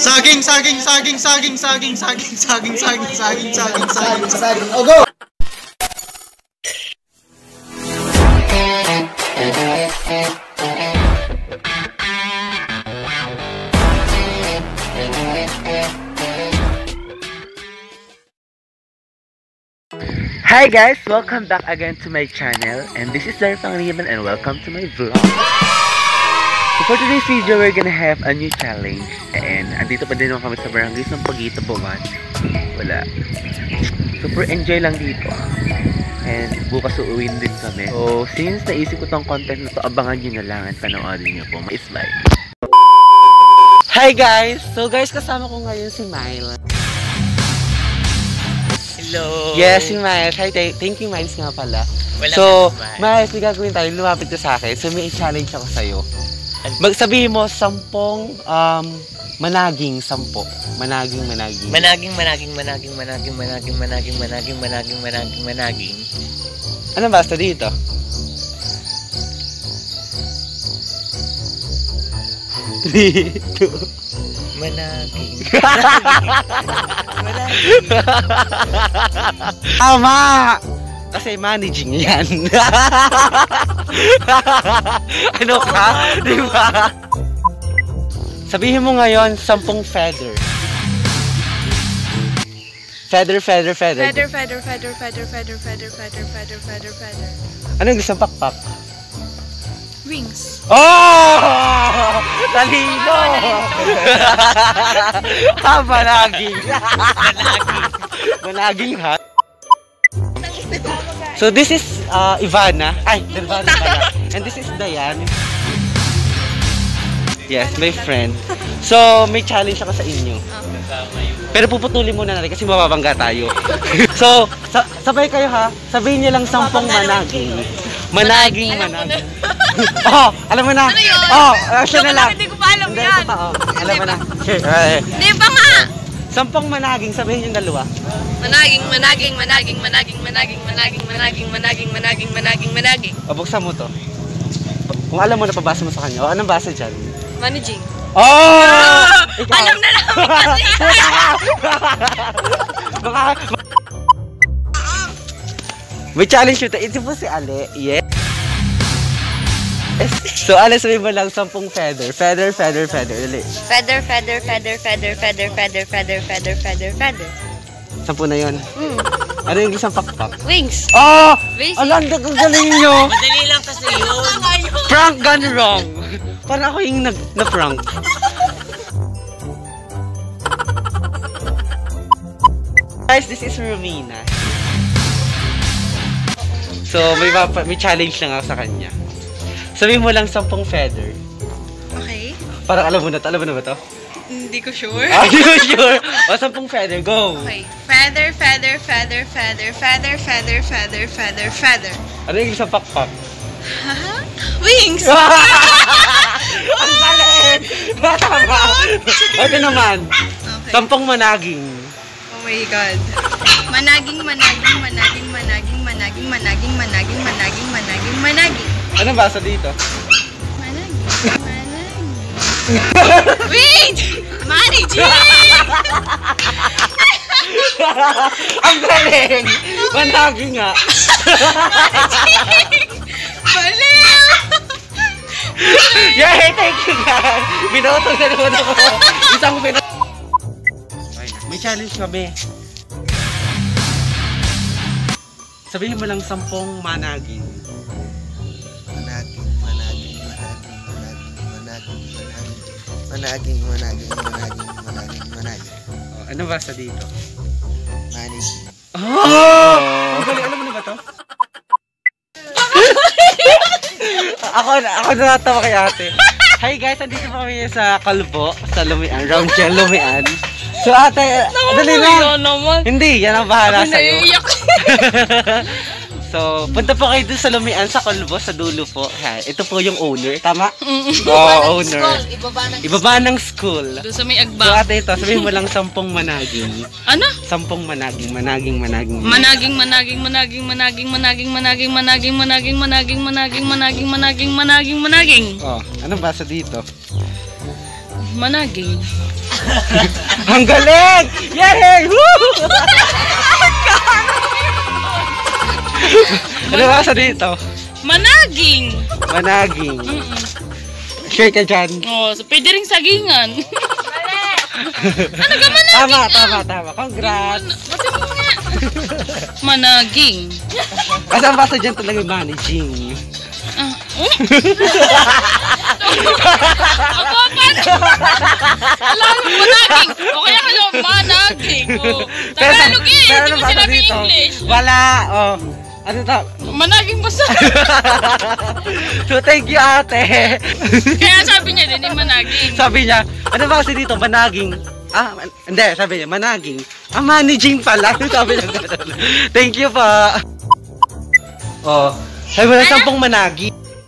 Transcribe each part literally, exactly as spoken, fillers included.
Saging, saging, saging, saging, saging, saging, saging, saging, saging, saging, saging, saging. Oh, go! Hi guys! Welcome back again to my channel, and this is Larry Pangriban and welcome to my vlog. So for today's video, we're gonna have a new challenge, and andito pa din naman kami sa barangay ng Pagita Buwan. Wala. Super enjoy lang dito. And bukas uuwin din kami. So since naisip ko tong content na to, abangan nyo na lang at panoorin nyo po. It's like... Hi guys! So guys, kasama ko ngayon si Miles. Hello! Yes, si Miles. Hi, thank you Miles nga pala. Wala so, ka Miles, may gagawin tayo. Lumapit ka sa akin. So, may challenge ako sa'yo. Magsabihin mo, sampung um, managing sampo. Managing, managing. Managing, managing, managing, managing, managing, managing, managing, managing, managing, managing. Ano basta dito? Three, two. Managing. Tama! Kasi managing yan. Ano ka? Diba? Sabihin mo ngayon, sampung feather. Feather, feather, feather. Feather, feather, feather, feather, feather, feather, feather, feather, feather, feather. Anong gusto pakpak? Wings. Oh! Talino! Ha, managing. Managing ha? So this is uh, Ivana. Ay, Ivana pala. And this is Diane. Yes, my friend. So, may challenge ako sa inyo. Pero puputulin muna natin kasi mababangga tayo. So, sa sabay kayo ha. Sabihin niyo lang sampung managing. Managing, managing. Oh, alam mo na. Ano yun? Oh, siya na lang. Hindi ko pa alam Hindi, yan. totoo. Alam mo na. Hindi pa nga. Sampung managing, sabihin yung dalawa. Managing, managing, managing, managing, managing, managing, managing, managing, managing, managing, managing. O, buksan mo to. Kung alam mo na, pabasa mo sa kanya. O, anong basa dyan? Managing. Oh! Ikaw. Alam na lang kasi Baka... May challenge ito. Ito po si Ale. Yes. So, Ale, sabihin mo lang sampung feather. Feather, feather, feather. Dali. Feather, feather, feather, feather, feather, feather, feather, feather, feather, feather. Sampu na yun. Mm. Ano yung isang pakpak? Wings. Oh! Basic. Alanda, ang galing nyo! Madali lang kasi yun. Prank gone wrong. Parang ako yung na-prank. Guys, this is Romina. So, may, may challenge lang ako sa kanya. Sabihin mo lang sampung feather. Okay. Parang alam mo na, alam mo na ba to? Hindi ko sure. Ah, hindi ko sure. O, sampung feather, go! Okay. Feather, feather, feather, feather, feather, feather, feather, feather, feather. Ano yung isang pakpak? Wings! Ang galing! Tama! Ito naman. Okay. Sampung managing. Oh my God. Managing, managing, managing, managing, managing, managing, managing, managing, managing, managing. Anong basa dito? Managing, managing. Wait! Managing! Ang galing! Managing nga. Baliw! Yay! Thank you guys! Binotong na naman ako. Isang binotong. May challenge kami. Sabihin mo lang sampung managing. Managing, managing, managing, managing, managing, managing, managing, managing, managing, managing, managing. Oh, ano basa dito? Managing. Oh! Ang galing, alam mo na ba to? ako, ako natatawa kay ate. Hi guys, andito pa kami sa Kalbo, sa Lumian, Round Gel Lumian. So ate, dali lang. Hindi, yan ang bahala sa'yo. So, punta po kayo dun sa Lumian, sa Kalbo, sa dulo po. Ha, ito po yung owner, tama? Oo, owner. Ibaba ng Ibaba ng school. Doon sa may So agbang. ate, ito, sabihin mo lang sampung managing. Ano? Sampung managing, managing, managing. Managing, managing, managing, managing, managing, managing, managing, managing, managing, managing, managing, managing, managing, managing. Oh, anong basa dito? Managing. Ang galing! Yay! Woo! Ano ba sa dito? Managing. Managing. Mm-mm. Sure ka dyan? Oh, so pwede rin sagingan. Ano ka managing? Tama, tama, tama. Congrats! Ba't mo nga? Managing. Kasi ang basta dyan talaga managing. Ah, oh? Ako pa! Alam mo, managing. O kaya kayo, managing. Oh. Tagalog eh, hindi mo sinabi English. Wala, oh. Ano to? Managing basta. So thank you ate. Kaya sabi niya din, yung managing. Sabi niya, ano ba kasi dito? Managing. Ah, man- hindi, sabi niya, managing. Ah, managing pala. Sabi niya, thank you pa. Oh, sabi mo na sampung managing.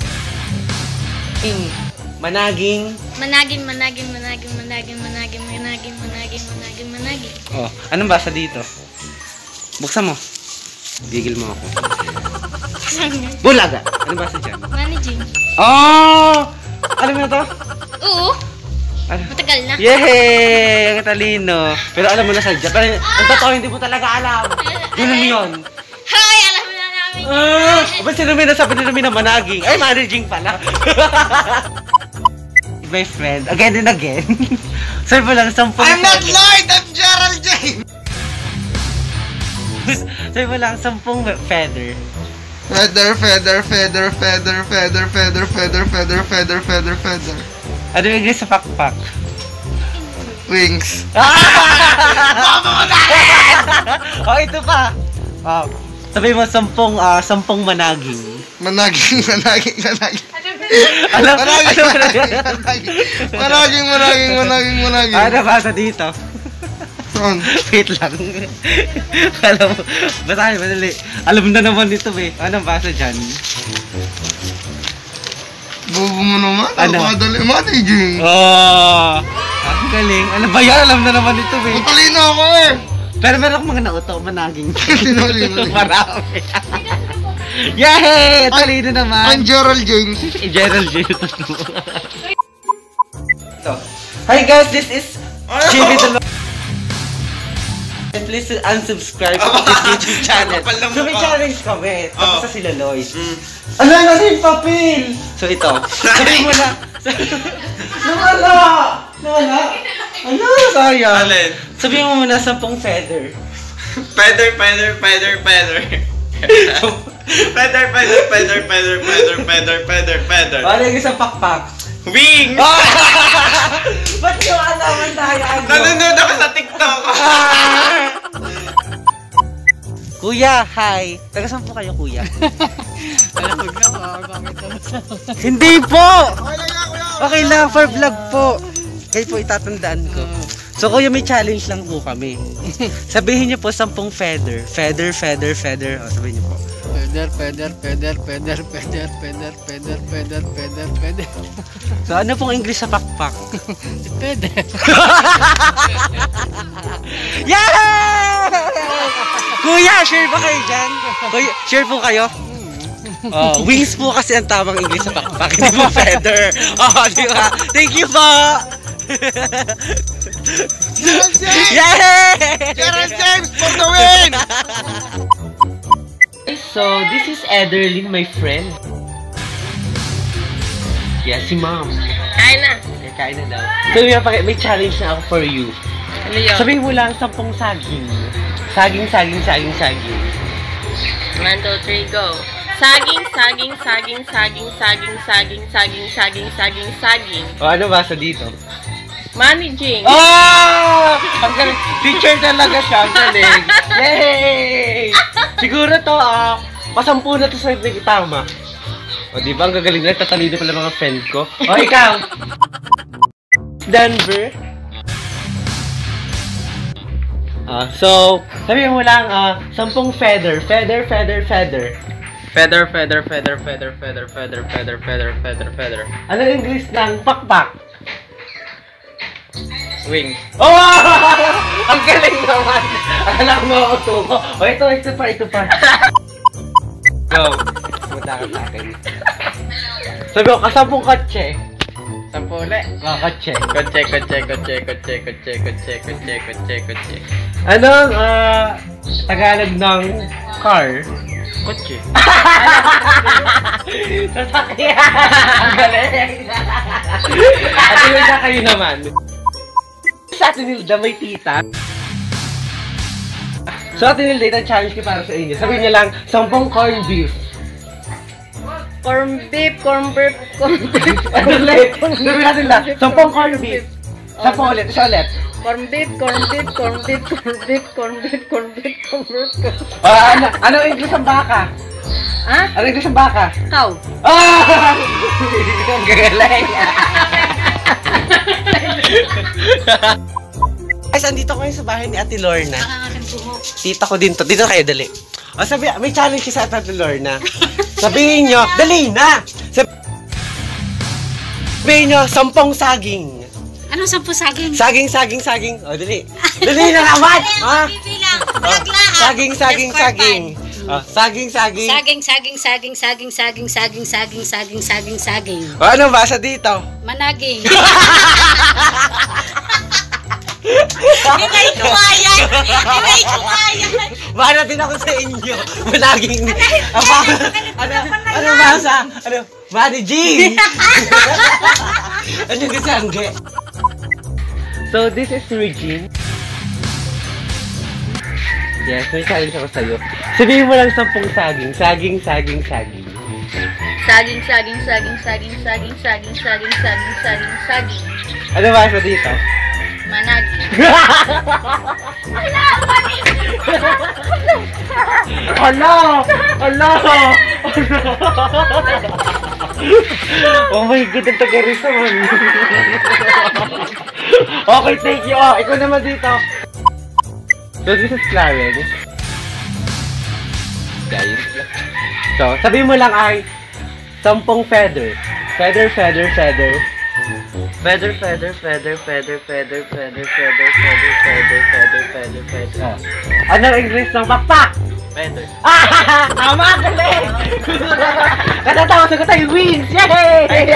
Managing. Managing, managing, managing, managing, managing, managing, managing, managing, managing. Oh, anong basa dito? Buksan mo. Bigil mo ako. Bulaga. Ano basa dyan? Managing. Oh! Alam mo na to? Oo. Ano? Matagal na. Yay! Ang talino. Pero alam mo na sadya. Pero ang totoo, hindi mo talaga alam. Ganun yun. Hi! Alam na namin. Ah! Ba't si Rumi na sabi ni Rumi na managing? Ay, managing pala. My friend, again and again. Sabi mo lang, sampung... I'm not Lloyd! I'm Gerald James! Sabi mo lang, sampung feather. Feather, feather, feather, feather, feather, feather, feather, feather, feather, feather, feather. Ano yung English sa pakpak? Wings. Oh, ito pa. Oh, sabi mo, sampung, ah, sampung managing. Managing, managing, managing. Alam, Managing, ano, managing, managing. Managing, managing, managing, managing. ano ba sa dito? Saan? Wait lang. Alam mo, basahin mo dali. Alam na naman dito eh. Anong basa dyan? Bobo mo naman. Ano? Ano? Madali, managing. Oh, ang galing. Ano ba yan? Alam na naman dito eh. Matalino ako eh. Pero meron akong mga nauto, managing. Tinuli mo. Marami. Yay! Talino I'm naman. Gerald James. Si Gerald James. So, hi guys, this is J B the Lord. And please unsubscribe to this YouTube channel. So may challenge kami. Tapos sa sila Lois. Ano na yung papel? So ito. Sabihin mo na. Nawala! Nawala! Ano? Sayang. Alin? Sabihin mo muna sampung feather. Feather, feather, feather, feather. Feather, feather, feather, feather, feather, feather, feather, feather. Ano yung isang pakpak? Wings! Ba't yung alaman tayo? Nanonood ako sa TikTok! Kuya, hi! Taga saan po kayo, kuya? Hindi po! Okay lang, for vlog po. Kayo po itatandaan ko. So kuya, may challenge lang po kami. Sabihin niyo po sampung feather. Feather, feather, feather. O, sabihin niyo po. Feather, feather, feather, feather, feather, feather, feather, feather, feather, feather. So ano pong English sa pakpak? Feather. Yeah! Kuya, share ba kayo dyan? Kuya, share po kayo? Oh, wings po kasi ang tamang English sa pakpak, hindi po feather. Oh, di ba? Thank you po! Gerald James! Yay! Gerald James for the win! So, this is Ederlyn, my friend. Yeah, si mom. Kain na. Yeah, kain na daw. So, may, may challenge na ako for you. Ano yun? Sabihin mo lang sampung saging. Saging, saging, saging, saging. One, two, three, go. Saging, saging, saging, saging, saging, saging, saging, saging, saging, saging. O, ano ba sa dito? Managing. Oh! Ang galing. Teacher talaga siya. Ang galing. Yay! Siguro to, ah, pasampu na to sa tama. O, di ba? Ang gagaling na. Tatalino pala mga friend ko. O, ikaw. Denver. Ah, so, sabihin mo lang, ah, sampung feather. Feather, feather, feather. Feather, feather, feather, feather, feather, feather, feather, feather, feather, feather. Ano yung English ng pakpak? Wings. Oh! Ang galing naman! Akala ko mauto ko. O, ito, ito pa, ito pa. Go. Punta ka sa akin. Sabi ko, kasampung kotse. Sampu ulit. Oh, kotse. Kotse, kotse, kotse, kotse, kotse, kotse, kotse, kotse, kotse. Anong ah, Tagalog ng car? Kotse. Sasakyan! Galing! At yun na kayo naman. Sa atin Nilda, may tita. So atin Nilda, itang challenge ko para sa inyo. Sabihin niya lang, sampung corn beef. Corn beef, corn beef, corn beef. Ano ulit? Sabihin natin lang, sampung corn beef. Sampung ulit, isa ulit. Corn beef, corn beef, corn beef, corn beef, corn beef, corn beef, corn beef, corn beef. Ah, ano, anong English ang baka? Ha? Anong English ang baka? Cow. Ah! Ang gagaling! Guys, andito ko sa bahay ni Ate Lorna. Tita ko din to. Dito kayo, dali. O sabi, may challenge siya sa Ate Lorna. Sabihin nyo, dali na! Sab Sabihin nyo, sampung saging. Ano sampu saging? Saging, saging, saging. O, dali. Dali na naman! Ha? Saging, saging, saging. O, saging, saging. Saging, saging, saging, saging, saging, saging, saging, saging, saging, saging. O, ano basa dito? Managing. Hindi ko kaya. Hindi ko kaya. Bala din ako sa inyo. Managing. Apa? Ano? Ano basa? Ano? Managing. Ano kasi angge? So, this is Regine. Yes, may challenge ako sa'yo. Sabihin mo lang sampung saging. Saging, saging, saging. Saging, saging, saging, saging, saging, saging, saging, saging, saging, saging. Ano basa dito? Managi. Hala! Hala! Oh my God, ang taga-Rizal. Okay, thank you. Oh, ikaw naman dito. So, this is Clarence. Guys. So, sabihin mo lang ay sampung feather. Feather, feather, feather. Feather, feather, feather, feather, feather, feather, feather, feather, feather, feather, feather, feather. Oh. Anong English ng pakpak? Feather. Ah! Tama! Galing! Katatawa sa tayo wins! Yay!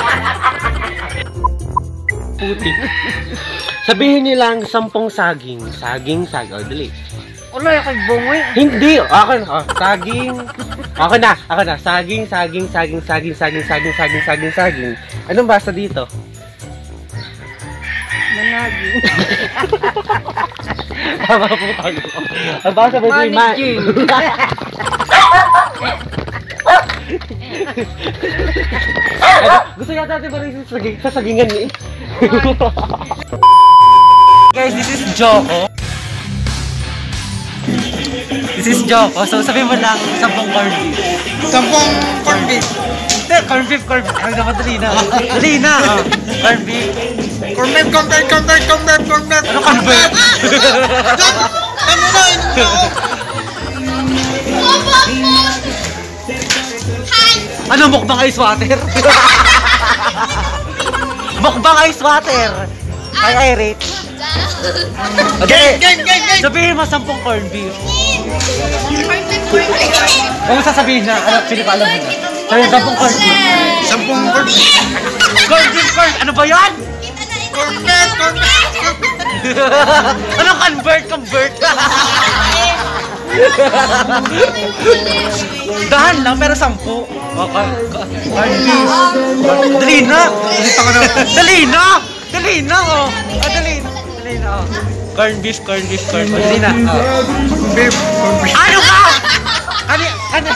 Puti. Sabihin niyo lang sampung saging. Saging, saging. O, dali. Ulo, yung bungoy. Hindi! Ako na. Oh, saging. Ako na. Ako na. Saging, saging, saging, saging, saging, saging, saging, saging, saging. Anong basa dito? Managi. Tama po tayo. Ang basa ba ito? Managing. Gusto yata natin ba rin sa sagingan ni? Guys, this is Joko. This is Joko. So sabihin mo lang, sampung corn beef. Sampung corn beef. Hindi, corn beef, corn beef. Ay naman, dali na. Dali na. Oh. Corn beef. Corn beef, corn beef, corn beef, corn beef, corn beef. Ano convert? Ano na yun? Ano, mukbang ice water? Mukbang ice water. Kay Irate. Okay. Game, game, game. Sabihin mo sampung corn beef. Ano sasabihin na? Ano, Philip, alam mo na. Sabihin sampung corn beef. Sampung corn beef. Corn beef, corn. Ano ba yan? Corn beef, corn beef. Ano convert, convert? Dahan lang, pero sampu. Okay. Corn beef. Dali na. Dali na. Dali na, oh. Ah, dali na. Dali na, oh. Corn beef, corn beef, corn beef. Dali na. Oh. Corn beef, corn beef. Ano ka? Ano? Ano?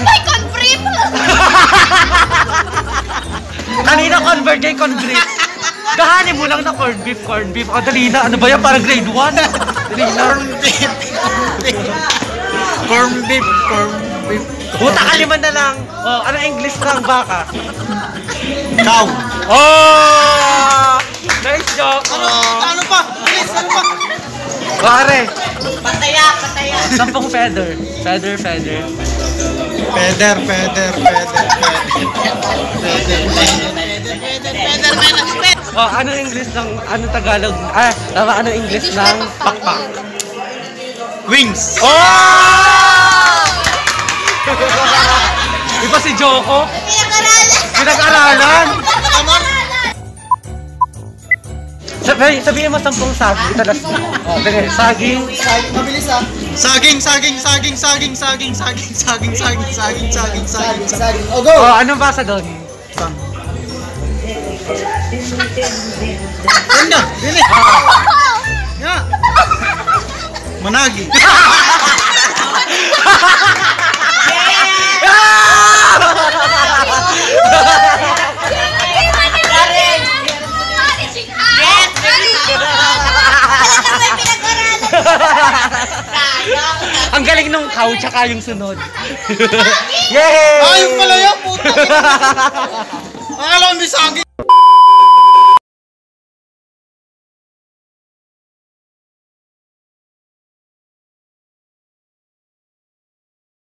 Kanina convert kay convert. Dahanin mo lang na corn beef, corn beef. Oh, dali na. Ano ba yan? Parang grade one. Dali na. Corn beef, corn beef. Corn beef. Buta kaliman na lang. Oh, ano English ng baka? Cow. Oh! Nice joke. Ano, ano pa? Bilis, ano pa? Pare. Pataya, pataya. Sampung feather. Feather, feather. Feather, feather, feather, feather. Oh, ano English ng, ano Tagalog? Ah, tama, ano English ng pakpak? Wings. Oh! Di ba si Joko? Pinag-aralan. Pinag-aralan? Sabi, sabihin mo sampung saging. Talas. Oh, sige, saging. Mabilis ah. Saging, saging, saging, saging, saging, saging, saging, saging, saging, saging, saging, saging. Oh, go! Oh, anong basa doon? Ganda! Dili! Ya! Managi! Ang galing nung cow, tsaka yung sunod. Yay! Ayun pala yan, puta! Akala ko may saging!